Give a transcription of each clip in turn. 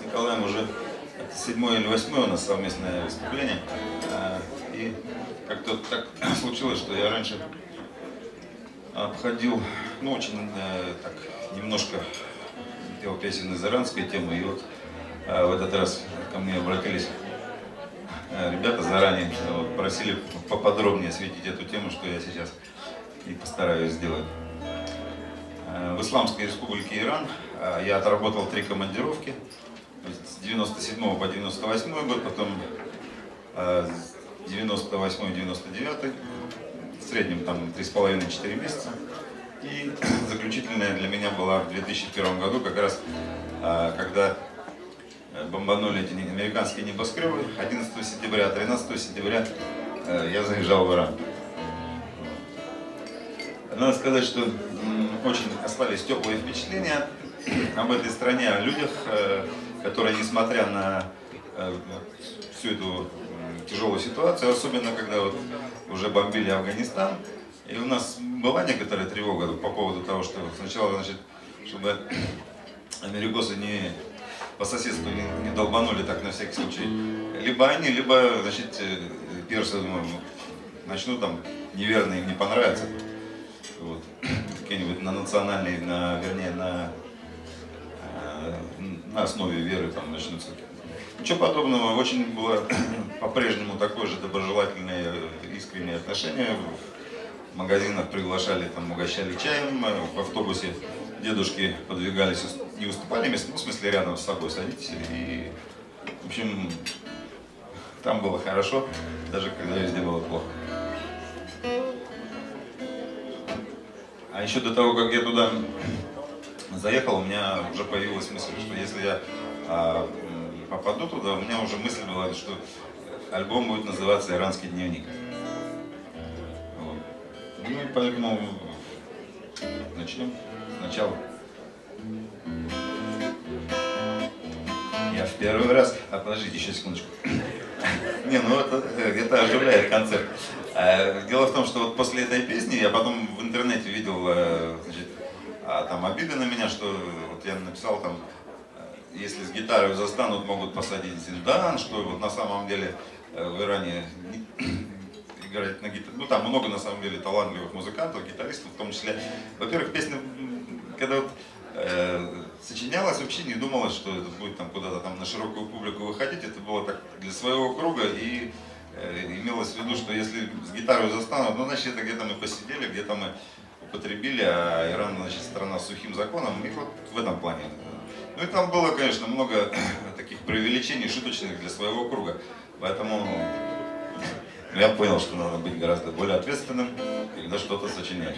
Николаем уже 7-е или 8-е у нас совместное выступление. И как-то так случилось, что я раньше обходил, ну, очень так, немножко пел песен из иранской темы. И вот в этот раз ко мне обратились ребята заранее, вот, просили поподробнее осветить эту тему, что я сейчас и постараюсь сделать. В Исламской Республике Иран я отработал 3 командировки. С 97 по 98 год, потом 98-99, в среднем там 3,5-4 месяца. И заключительная для меня была в 2001 году, как раз когда бомбанули эти американские небоскребы. 11 сентября, 13 сентября я заезжал в Иран. Надо сказать, что очень остались теплые впечатления об этой стране, о людях, которые, несмотря на всю эту тяжелую ситуацию, особенно когда вот уже бомбили Афганистан, и у нас была некоторая тревога по поводу того, что сначала, значит, чтобы америкосы не по соседству не долбанули так на всякий случай, либо они, либо, значит, персы начнут там неверно, им не понравится, вот, какие-нибудь на национальные, вернее, на основе веры там начнутся. Ничего подобного, очень было по-прежнему такое же доброжелательное, искреннее отношение. В магазинах приглашали, там, угощали чаем, в автобусе дедушки подвигались, не уступали место, ну, в смысле, рядом с собой садитесь. И, в общем, там было хорошо, даже когда везде было плохо. А еще до того, как я туда заехал, у меня уже появилась мысль, что если я попаду туда, у меня уже мысль была, что альбом будет называться «Иранский дневник». Вот. Ну и поэтому начнем сначала. Я в первый раз... подождите, еще секундочку. Не, ну это оживляет концерт. Дело в том, что вот после этой песни я потом в интернете видел, значит, там обиды на меня, что вот я написал там, если с гитарой застанут, могут посадить в зиндан, что вот на самом деле в Иране играть на гитаре, ну там много на самом деле талантливых музыкантов, гитаристов в том числе. Во-первых, песня, когда вот сочинялась, вообще не думалось, что это будет там куда-то там на широкую публику выходить, это было так для своего круга, и имелось в виду, что если с гитарой застанут, ну значит это где-то мы посидели, где-то мы употребили, а Иран, значит, страна с сухим законом, и вот в этом плане. Ну и там было, конечно, много таких преувеличений шуточных для своего круга, поэтому я понял, что надо быть гораздо более ответственным, когда что-то сочинять.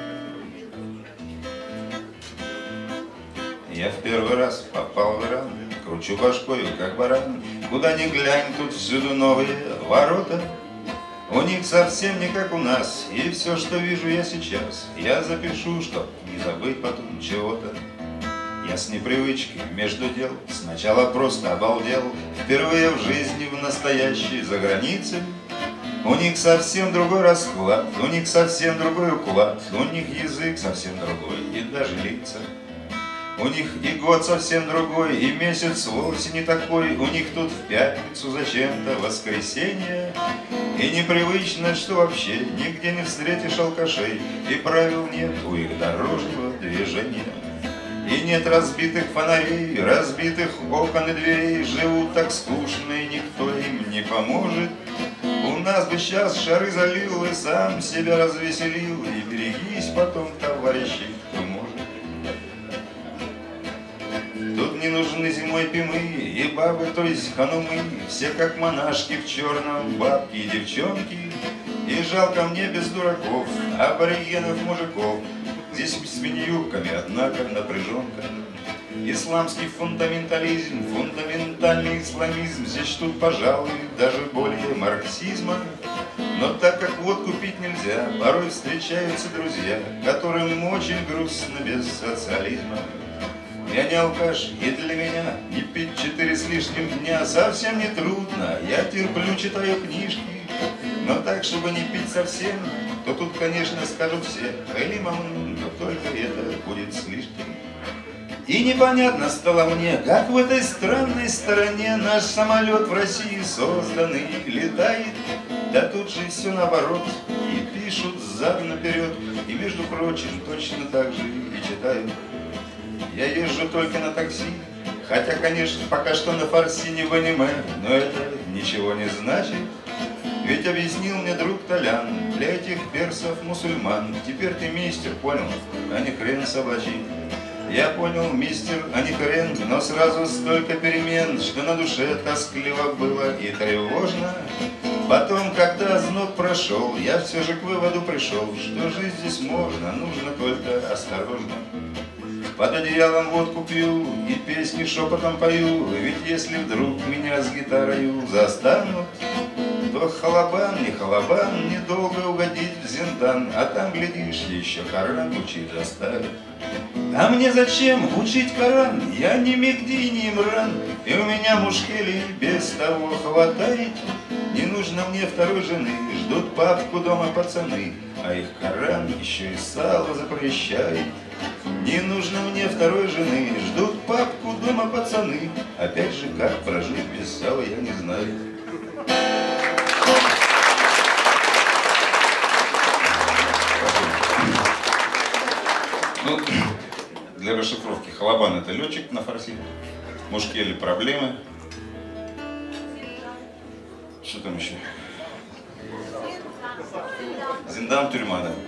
Я в первый раз попал в Иран, кручу башкою, как баран, куда ни глянь, тут всюду новые ворота. У них совсем не как у нас, и все, что вижу я сейчас, я запишу, чтоб не забыть потом чего-то. Я с непривычки между дел сначала просто обалдел, впервые в жизни в настоящей загранице. У них совсем другой расклад, у них совсем другой уклад, у них язык совсем другой и даже лица. У них и год совсем другой, и месяц вовсе не такой. У них тут в пятницу зачем-то воскресенье. И непривычно, что вообще нигде не встретишь алкашей, и правил нет у их дорожного движения. И нет разбитых фонарей, разбитых окон и дверей. Живут так скучно, и никто им не поможет. У нас бы сейчас шары залил и сам себя развеселил. И берегись потом, товарищи, кто может. Тут не нужны зимой пимы и бабы, то есть ханумы. Все как монашки в черном, бабки и девчонки. И жалко мне без дураков, аборигенов мужиков. Здесь с мини-юбками, однако, напряженка. Исламский фундаментализм, фундаментальный исламизм. Здесь тут, пожалуй, даже более марксизма. Но так как водку пить нельзя, порой встречаются друзья, которым очень грустно без социализма. Я не алкаш, и для меня не пить 4 с лишним дня совсем не трудно. Я терплю, читаю книжки, но так, чтобы не пить совсем, то тут, конечно, скажут все: Халимам, но только это будет слишком. И непонятно стало мне, как в этой странной стороне наш самолет в России созданный летает. Да тут же все наоборот, и пишут зад наперед, и, между прочим, точно так же и читают. Я езжу только на такси, хотя, конечно, пока что на фарси не вынимаю, но это ничего не значит. Ведь объяснил мне друг Толян, для этих персов-мусульман теперь ты мистер, понял, а не хрен собачий. Я понял, мистер, а не хрен, но сразу столько перемен, что на душе тоскливо было и тревожно. Потом, когда озноб прошел, я все же к выводу пришел, что жить здесь можно, нужно только осторожно. Под одеялом водку пью и песни шепотом пою, ведь если вдруг меня с гитарою застанут, то халабан, недолго угодить в зиндан, а там, глядишь, еще Коран учить заставят. А мне зачем учить Коран? Я не Мехди, не Имран, и у меня мушкели без того хватает. Не нужно мне второй жены, ждут папку дома пацаны, а их Коран еще и сало запрещает. Не нужно мне второй жены, ждут папку дома пацаны. Опять же, как прожить без сала, я не знаю. Ну, для расшифровки, халабан — это летчик на фарси, мушкели — проблемы. Что там еще? Зиндан — тюрьма, да.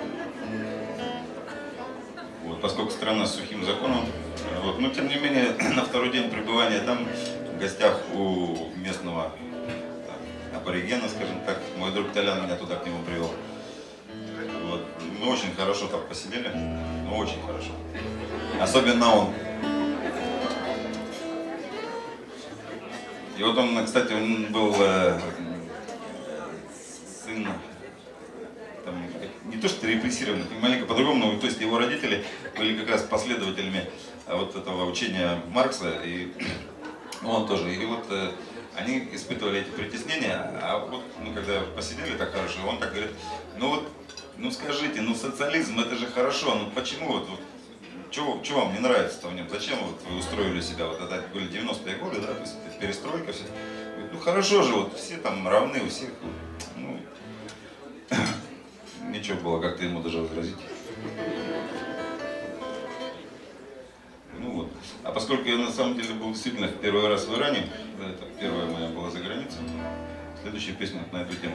Вот, поскольку страна с сухим законом, вот, но тем не менее на второй день пребывания там в гостях у местного аборигена, скажем так, мой друг Толян меня туда к нему привел. Вот, мы очень хорошо там посидели, ну очень хорошо. Особенно он. И вот он, кстати, он был сын, там, не то что репрессированных, маленько по-другому, но то есть его родители были как раз последователями вот этого учения Маркса, и он тоже. И вот они испытывали эти притеснения, а вот, ну, когда посидели так хорошо, он так говорит, ну вот, ну скажите, ну социализм это же хорошо, ну почему вот чего вам не нравится-то в нем? Зачем вот вы устроили себя? Вот это были 90-е годы, да, то есть перестройка, все. Ну хорошо же, вот все там равны у всех. Ну, ничего было как-то ему даже возразить. Ну вот. А поскольку я на самом деле был действительно в первый раз в Иране, это первая моя была за границей, следующая песня на эту тему.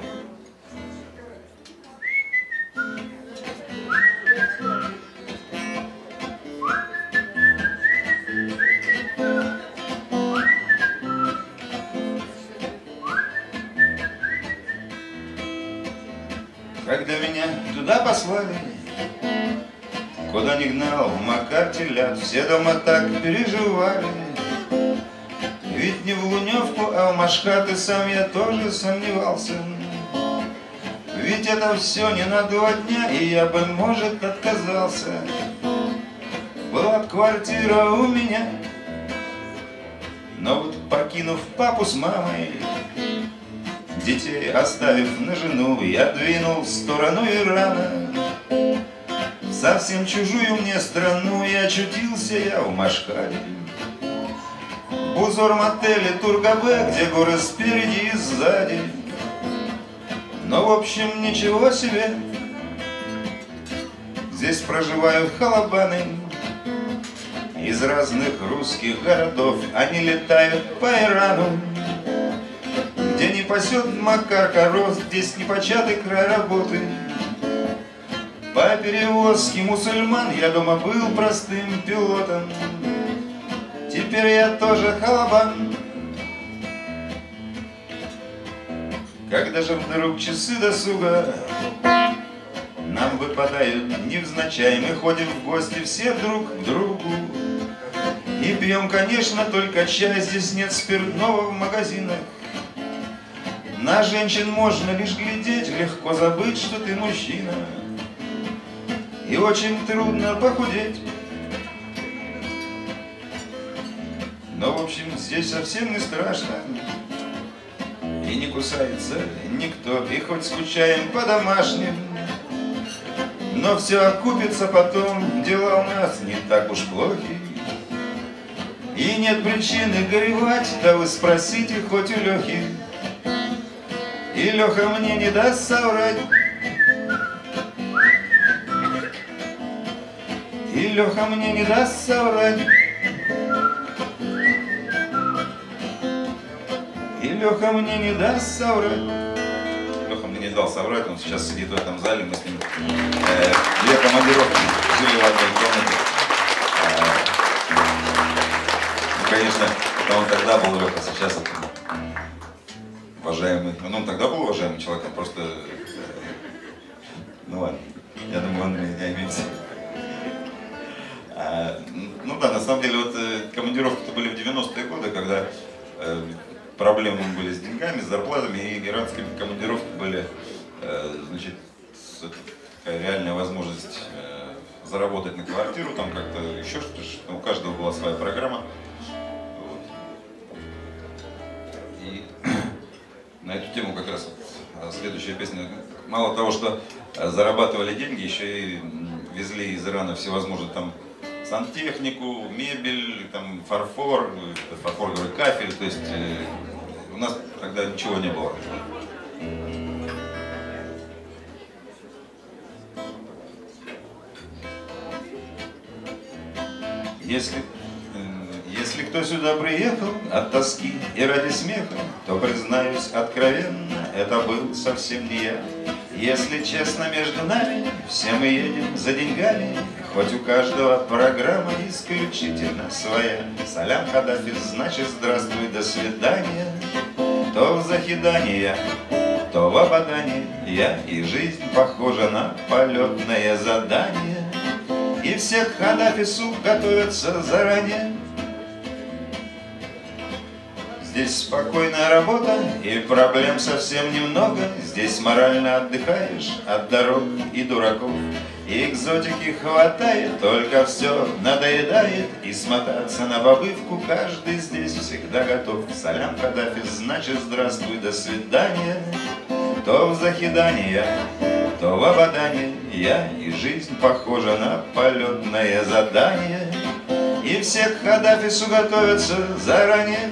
Когда меня туда послали, куда не гнал Макар телят, все дома так переживали. Ведь не в Луневку, а в Машхат, и сам я тоже сомневался. Ведь это все не на 2 дня, и я бы, может, отказался. Была квартира у меня, но вот покинув папу с мамой, детей оставив на жену, я двинул в сторону Ирана. В совсем чужую мне страну, и очутился я в Машхаде. В Бузор-мотеле Тургабе, где горы спереди и сзади. Но в общем ничего себе, здесь проживают халабаны из разных русских городов. Они летают по Ирану, где не пасет Макар коров, здесь непочатый край работы. По перевозке мусульман я дома был простым пилотом. Теперь я тоже халабан. Когда же вдруг часы досуга нам выпадают невзначай, мы ходим в гости все друг к другу и пьем, конечно, только чай. Здесь нет спиртного в магазинах. На женщин можно лишь глядеть, легко забыть, что ты мужчина. И очень трудно похудеть. Но в общем здесь совсем не страшно, и не кусается никто, и хоть скучаем по домашним, но все окупится потом, дела у нас не так уж плохи. И нет причины горевать, да вы спросите хоть у Лехи. И Леха мне не даст соврать. И Леха мне не даст соврать. И Леха мне не даст соврать. Леха мне не дал соврать, он сейчас сидит в этом зале, мы с ним две командировки жили в одной комнате. Ну, конечно, это он тогда был Леха, сейчас это уважаемый. Ну, он тогда был уважаемый человек, он просто... Ну ладно, я думаю, он меня имеет. Ну да, на самом деле, вот командировки-то были в 90-е годы, когда проблемы были с деньгами, с зарплатами, и иранские командировки были, значит, такая реальная возможность заработать на квартиру, там как-то еще что-то, у каждого была своя программа. Вот. И на эту тему как раз вот следующая песня. Мало того, что зарабатывали деньги, еще и везли из Ирана всевозможные там сантехнику, мебель, там фарфор, говорю, кафель, то есть у нас тогда ничего не было. Если кто сюда приехал от тоски и ради смеха, то, признаюсь откровенно, это был совсем не я. Если честно между нами, все мы едем за деньгами, хоть у каждого программа исключительно своя. Салям Каддафи, значит здравствуй, до свидания. То в захидание, то в Абадане я, и жизнь похожа на полетное задание. И все к Каддафису готовятся заранее. Здесь спокойная работа и проблем совсем немного. Здесь морально отдыхаешь от дорог и дураков. И экзотики хватает, только все надоедает. И смотаться на побывку каждый здесь всегда готов. Салям Каддафи, значит здравствуй, до свидания. То в захидание, то в Абадане я, и жизнь похожа на полетное задание. И все к Каддафису готовятся заранее.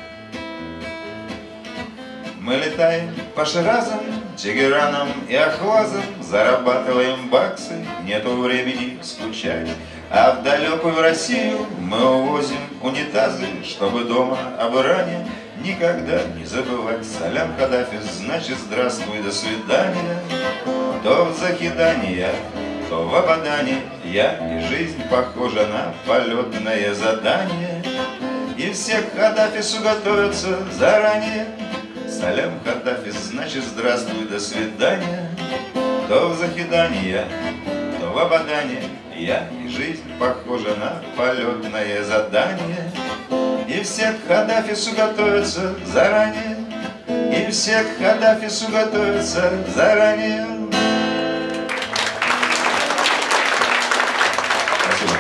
Мы летаем по Ширазам, Тегеранам и Ахвазам, зарабатываем баксы, нету времени скучать. А в далекую Россию мы увозим унитазы, чтобы дома об Иране никогда не забывать. Салям Каддафи, значит здравствуй, до свидания. То в захидание, то в Абадане я, и жизнь похожа на полетное задание. И все к Каддафису готовятся заранее. Салям Каддафи, значит здравствуй, до свидания. То в захидание, то в Абадане я, и жизнь похожа на полетное задание. И все к Каддафису готовятся заранее. И все к Каддафису готовятся заранее. Спасибо.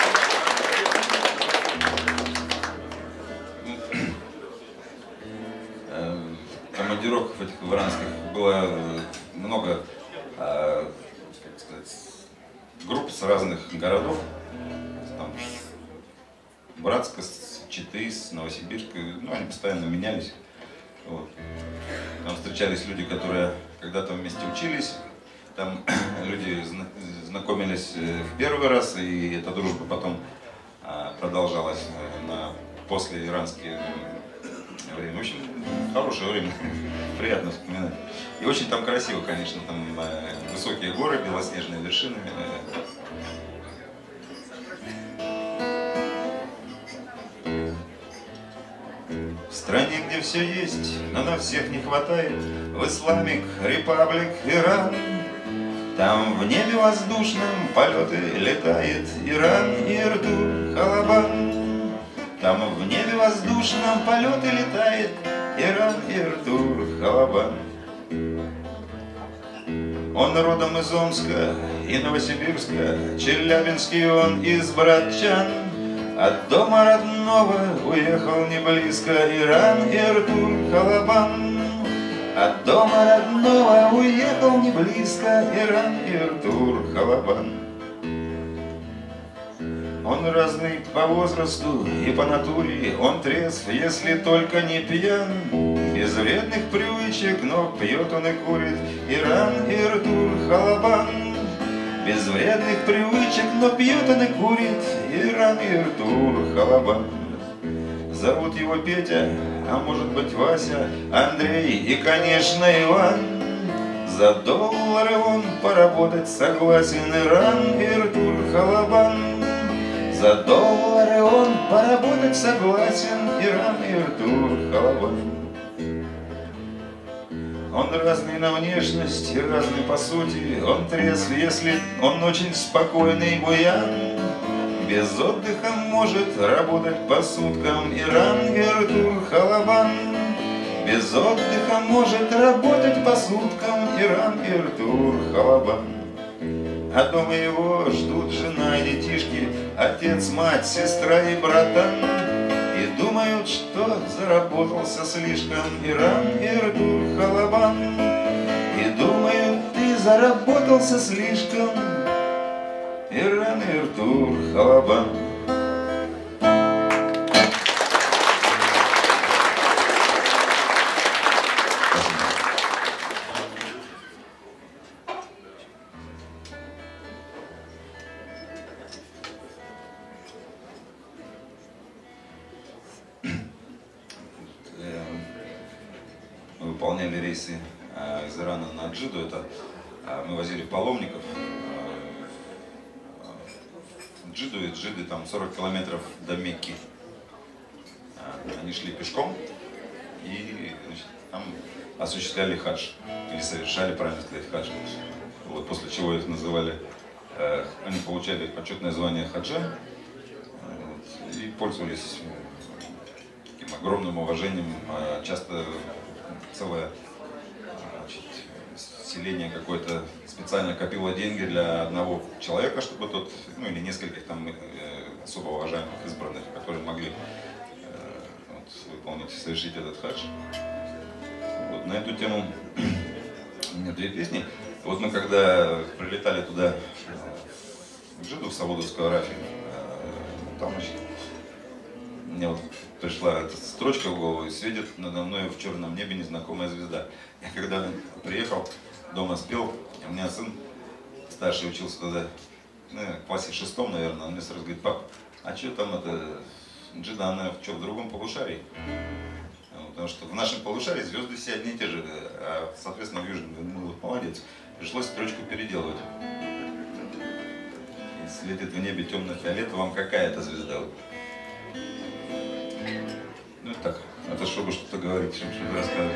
Командировок этих иранских было много, как сказать, групп с разных городов, там, Братска, Читы, Новосибирска, ну, они постоянно менялись. Вот. Там встречались люди, которые когда-то вместе учились, там люди знакомились в первый раз, и эта дружба потом продолжалась на после иранские время. В общем, хорошее время, приятно вспоминать. И очень там красиво, конечно, там высокие горы, белоснежные вершины. В стране, где все есть, но на всех не хватает, в Исламик Репаблик Иран. Там в небе воздушном полеты летает Иран и Иртур Халабан. Там в небе воздушном полеты летает Иран и Иртур Халабан. Он родом из Омска и Новосибирска, Челябинский он из Братчан. От дома родного уехал не близко Иран и Иртур Халабан. От дома родного уехал не близко Иран и Иртур Халабан. Он разный по возрасту и по натуре, он трезв, если только не пьян. Без вредных привычек, но пьет он и курит Иран, Иртур, Халабан. Без вредных привычек, но пьет он и курит Иран, Иртур, Халабан. Зовут его Петя, а может быть Вася, Андрей и, конечно, Иван. За доллары он поработать согласен Иран, Иртур, Халабан. За доллары он поработать согласен Иран, Иртур, Халабан. Он разный на внешность и разный по сути. Он трезв, если он очень спокойный буян. Без отдыха может работать по суткам Иран, Иртур, Халабан. Без отдыха может работать по суткам Иран, Иртур, Халабан. А дома его ждут жена и детишки, отец, мать, сестра и братан. И думают, что заработался слишком Иран, Иртур, Халабан. И думают, ты заработался слишком Иран, Иртур, Халабан. Мы выполняли рейсы из Ирана на Джиду, это мы возили паломников. Джиду и Джиды там 40 километров до Мекки. Они шли пешком и, значит, там осуществляли хадж, или совершали, правильно сказать, хадж. Вот, после чего их называли, они получали почетное звание хаджа, вот, и пользовались таким огромным уважением. Часто целое, значит, селение какое-то специально копило деньги для одного человека, чтобы тот, ну или нескольких там особо уважаемых избранных, которые могли вот, выполнить, совершить этот хадж. Вот, на эту тему у меня две песни. Вот мы когда прилетали туда, в Джиду, в Саудовскую Аравию, там, значит, мне вот пришла эта строчка в голову, и светит надо мной в черном небе незнакомая звезда. Я когда приехал, дома спел, у меня сын старший учился тогда, ну, в классе 6, наверное, он мне сразу говорит: пап, а что там это, Джида, она что, в другом полушарии? Потому что в нашем полушарии звезды все одни и те же, а, соответственно, в южном, ну, вот, молодец, пришлось строчку переделывать. И светит в небе темно-фиолетовым, какая это звезда? Ну так, это чтобы что-то говорить, чтобы что-то рассказывать.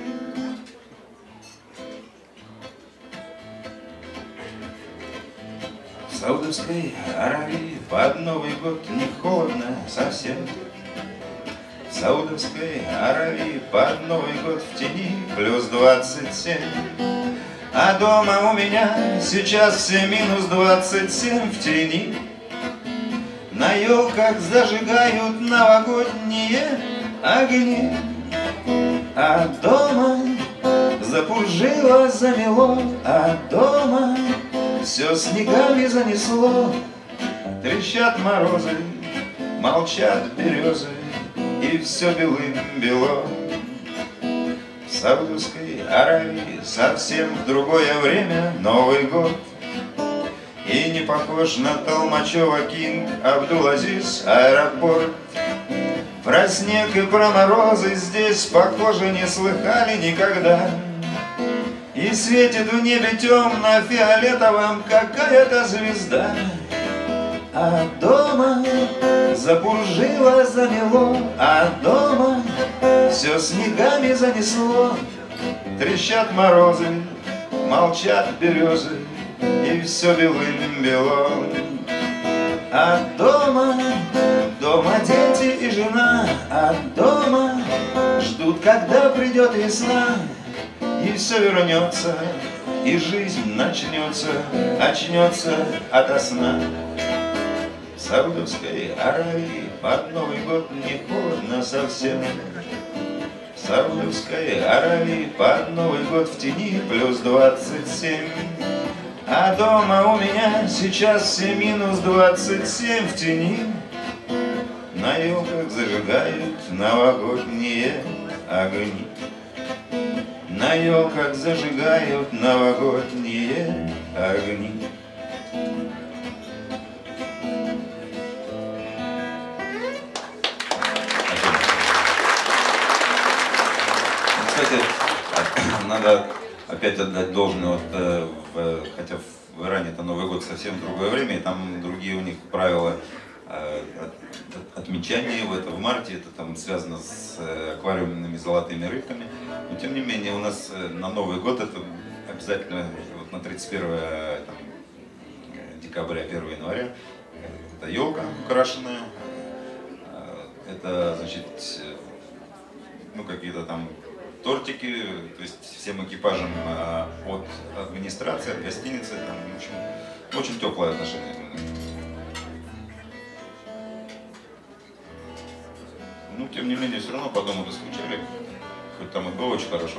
В Саудовской Аравии под Новый год не холодно совсем. В Саудовской Аравии под Новый год в тени плюс 27. А дома у меня сейчас все минус 27 в тени. На елках зажигают новогодние огни. А дома запуржило, замело, а дома все снегами занесло. Трещат морозы, молчат березы, и все белым-бело. В Саудовской Аравии совсем в другое время Новый год. И не похож на Толмачева Кинг Абдул-Азиз аэропорт. Про снег и про морозы здесь, похоже, не слыхали никогда. И светит в небе темно-фиолетовым какая-то звезда. А дома запуржило, замело, а дома все снегами занесло. Трещат морозы, молчат березы, и все белым-бело. А дома дети и жена, а дома ждут, когда придет весна. И все вернется, и жизнь начнется, очнется ото сна. В Саудовской Аравии под Новый год не холодно совсем. В Саудовской Аравии под Новый год в тени плюс 27. А дома у меня сейчас все минус 27 в тени. На елках зажигают новогодние огни. На елках зажигают новогодние огни. Кстати, надо опять отдать должное, вот, хотя в Иране это Новый год совсем другое время, и там другие у них правила отмечания его, это в марте, это там связано с аквариумными золотыми рыбками, но тем не менее у нас на Новый год это обязательно вот, на 31 там, декабря, 1 января, это елка украшенная, это, значит, ну какие-то там тортики, то есть всем экипажам от администрации, от гостиницы, там, в общем, очень теплое отношение. Ну, тем не менее, все равно по дому доскучали, хоть там и было очень хорошо.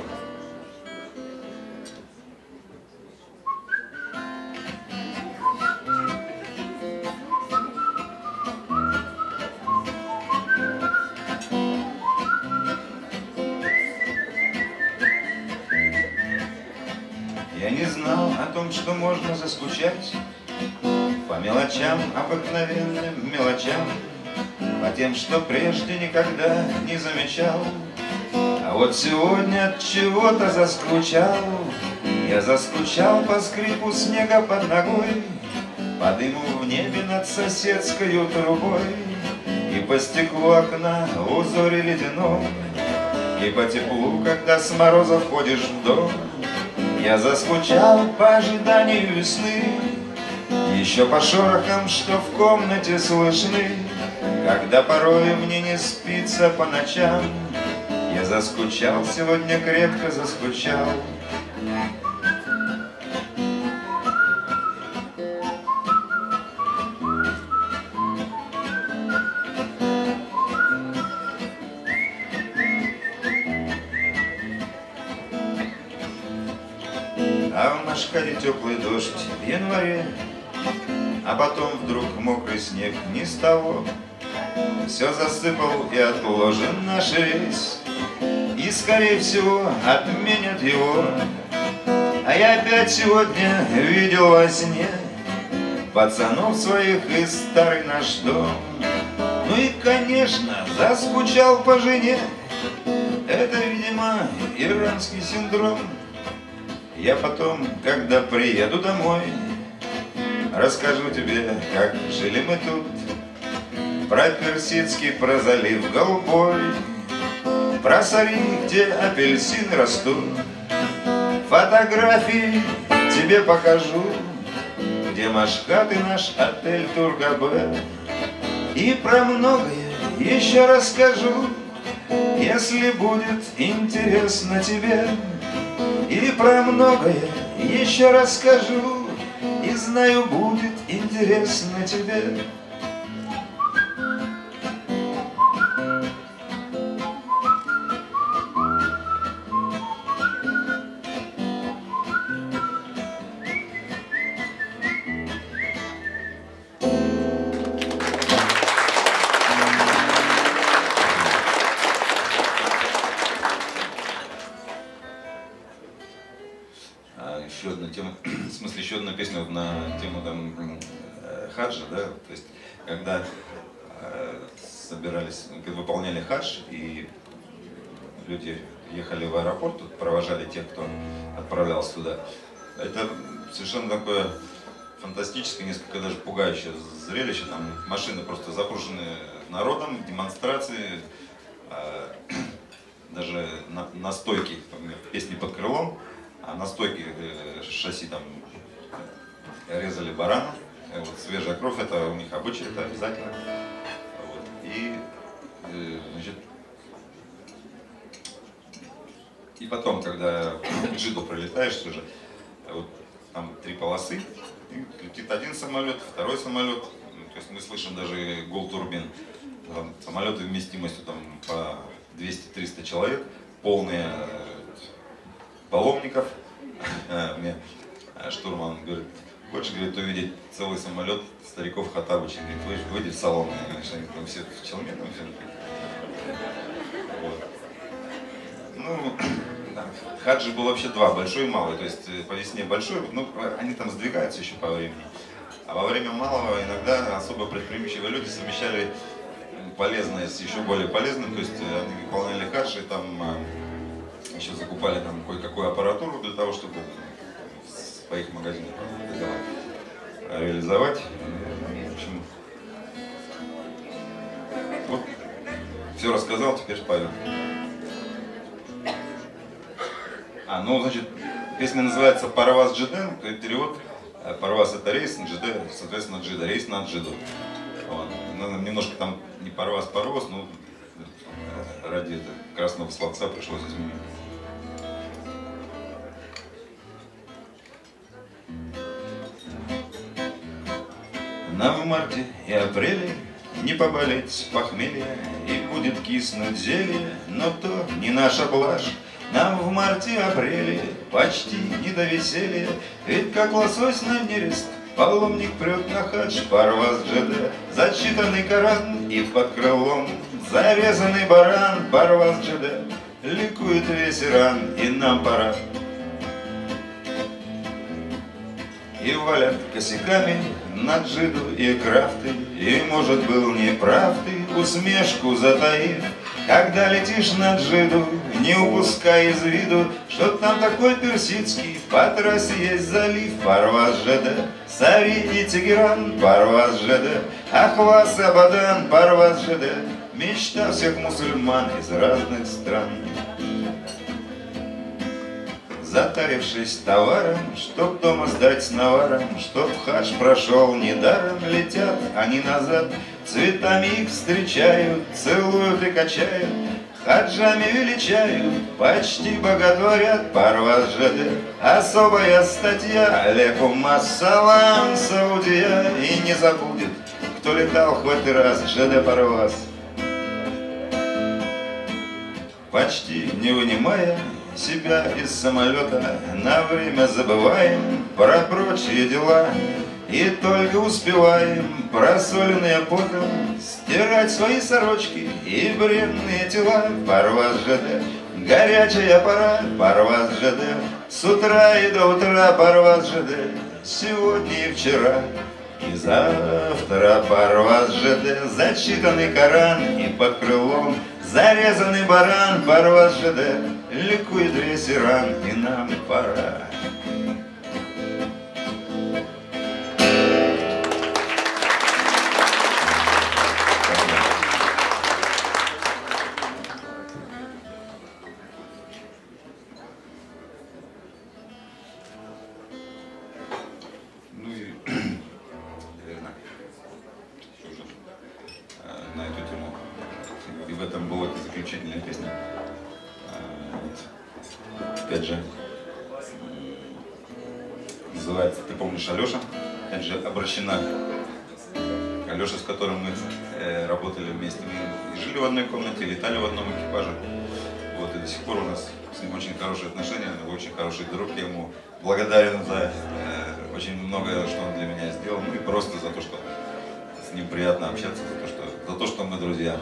Я не знал о том, что можно заскучать по мелочам, обыкновенным мелочам, по тем, что прежде никогда не замечал. А вот сегодня от чего-то заскучал. Я заскучал по скрипу снега под ногой, по дыму в небе над соседской трубой, и по стеклу окна в узоре ледяном, и по теплу, когда с мороза входишь в дом. Я заскучал по ожиданию весны, еще по шорохам, что в комнате слышны, когда порой мне не спится по ночам. Я заскучал, сегодня крепко заскучал. А в Машкаде теплый дождь в январе, а потом вдруг мокрый снег ни с того. Все засыпал и отложен наш рейс, и, скорее всего, отменят его. А я опять сегодня видел во сне пацанов своих и старый наш дом. Ну и, конечно, заскучал по жене. Это, видимо, иранский синдром. Я потом, когда приеду домой, расскажу тебе, как жили мы тут, про Персидский, про залив голубой, про Сари, где апельсины растут. Фотографии тебе покажу, где Машкат и наш отель Тургабе. И про многое еще расскажу, если будет интересно тебе. И про многое еще расскажу, и знаю, будет интересно тебе. Еще одна тема, в смысле, еще одна песня вот на тему там хаджа, да, то есть, когда собирались, выполняли хадж, и люди ехали в аэропорт, тут провожали тех, кто отправлялся туда. Это совершенно такое фантастическое, несколько даже пугающее зрелище, там машины просто запружены народом, демонстрации, даже на стойке, песни под крылом. А на стойке шасси там резали баранов, вот, свежая кровь, это у них обычай, это обязательно. Вот. И, значит, и потом, когда к Джиду пролетаешь тоже, вот, там 3 полосы, и летит один самолет, второй самолет, то есть мы слышим даже гул турбин, там, самолеты вместимостью там, по 200-300 человек, полные паломников. штурман говорит: хочешь, говорит, увидеть целый самолет стариков Хоттабыча? Говорит, выйди в салон. Конечно, они там все в челме, там все. Вот. Ну, хаджи был вообще два, большой и малый. То есть по весне большой, ну, они там сдвигаются еще по времени. А во время малого иногда особо предприимчивые люди совмещали полезное с еще более полезным. То есть они выполняли хадж, и там еще закупали там кое-какую аппаратуру для того, чтобы в своих магазинах реализовать. В общем, вот, все рассказал, теперь спою. Ну, значит, песня называется «Парваз Джиден», перевод. Парваз — это рейс, Джиде, соответственно, Джида, рейс на Джиду. Вот. Ну, немножко там не Парваз, Парвоз, но ради красного словца пришлось изменить. Нам в марте и апреле не поболеть с похмелья, и будет киснуть зелье, но то не наша блажь. Нам в марте-апреле почти не до веселья, ведь как лосось на нерест паломник прет на хадж. Парваз Джиде, зачитанный Коран, и под крылом зарезанный баран. Парваз Джиде, ликует весь Иран, и нам пора. И валят косяками на Джиду и крафты, и, может, был неправ ты, усмешку затаив. Когда летишь на Джиду, не упускай из виду, что там такой персидский, по трассе есть залив. Парваз Джиде, Сари и Тегеран. Парваз Джиде, Ахваз, Абадан. Парваз Джиде, мечта всех мусульман из разных стран. Затарившись товаром, чтоб дома сдать с наваром, чтоб хадж прошел недаром, летят они назад, цветами их встречают, целуют и качают, хаджами величают, почти боготворят. Парваз Джиде, особая статья, алейкум ассалам, Саудия, и не забудет, кто летал хоть раз, Джиде Парваз. Почти не вынимая себя из самолета, на время забываем про прочие дела, и только успеваем, просоленные потом, стирать свои сорочки и бренные тела. Парваз Джиде, горячая пора. Парваз Джиде, с утра и до утра. Парваз Джиде, сегодня и вчера и завтра. Парваз Джиде, зачитанный Коран, и под крылом зарезанный баран. Парваз Джиде, ликует весь Иран, и нам пора. Ну и, наверное, уже на эту тему. И в этом была заключительная песня. Опять же, называется «Ты помнишь Алеша?». Опять же, обращена к Алеше, с которым мы работали вместе. Мы и жили в одной комнате, летали в одном экипаже. Вот, и до сих пор у нас с ним очень хорошие отношения, очень хороший друг. Я ему благодарен за очень многое, что он для меня сделал. Ну и просто за то, что с ним приятно общаться, за то, что мы друзья.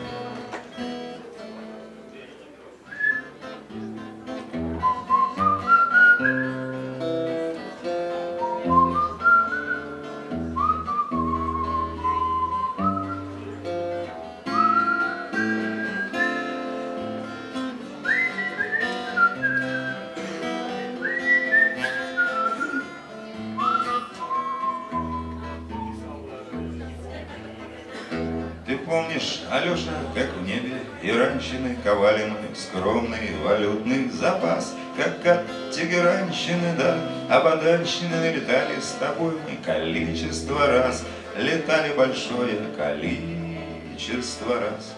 Ты помнишь, Алеша, как в небе иранщины ковали мы скромный валютный запас, как от тегеранщины до абаданщины летали с тобой мы количество раз, летали большое количество раз.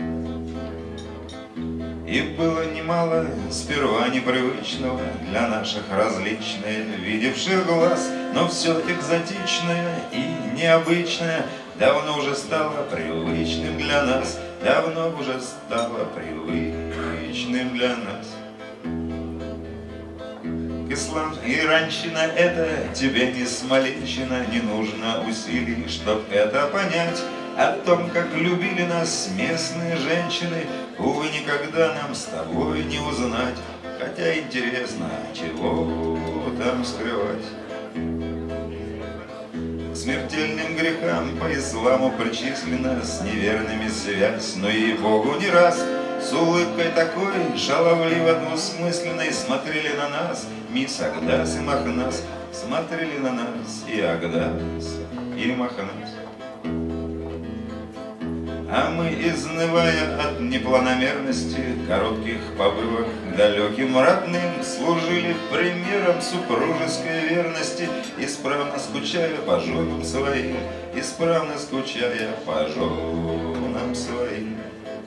И было немало сперва непривычного для наших различных видевших глаз, но все экзотичное и необычное давно уже стало привычным для нас, давно уже стало привычным для нас. ислам, иранщина — это тебе не Смоленщина, не нужно усилий, чтоб это понять. О том, как любили нас местные женщины, увы, никогда нам с тобой не узнать. Хотя интересно, чего там скрывать. К смертельным грехам по исламу причислена с неверными связь, но ей-богу не раз с улыбкой такой шаловливо двусмысленной смотрели на нас мисс Агдас и Махнас, смотрели на нас и Агдас, и Махнас. А мы, изнывая от непланомерности коротких побывок далеким родным, служили примером супружеской верности, исправно скучая по женам своим, исправно скучая по женам своим.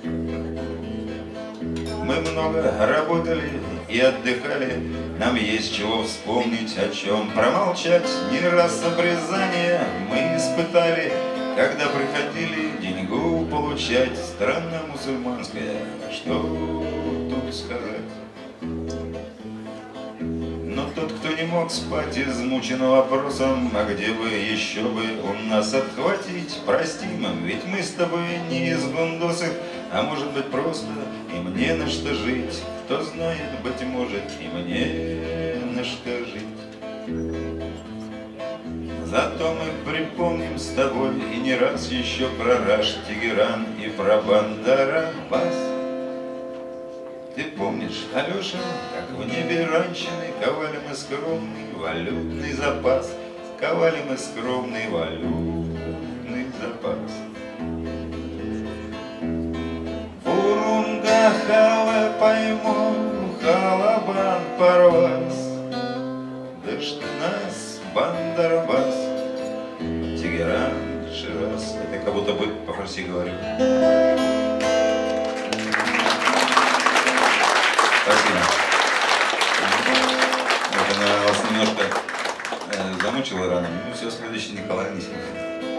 Мы много работали и отдыхали, нам есть чего вспомнить, о чем промолчать. Не раз обрезание мы испытали, когда приходили деньгу получать. Страна мусульманская, что тут сказать? Но тот, кто не мог спать, измучен вопросом, а где бы еще бы он нас отхватить, простим им, ведь мы с тобой не из гундосых, а может быть просто и мне на что жить. Кто знает, быть может, и мне на что жить. Зато мы припомним с тобой и не раз еще про Раш, Тегеран и про Бандар-Аббас. Ты помнишь, Алеша, как в небе раньшины ковали мы скромный валютный запас, ковали мы скромный валютный запас. Урунга хале пойму, халабан парвас, да что нас Бандар-Аббас, Тегеран, Шираз. Это как будто бы по-фарси говорю. Спасибо. Это, наверное, вас немножко замучило рано. Ну все, следующий Николай Анисимов.